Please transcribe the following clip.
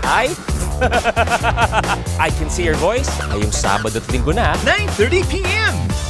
ay... I Can See Your Voice ngayong Sabado at Linggo na 9:30 p.m.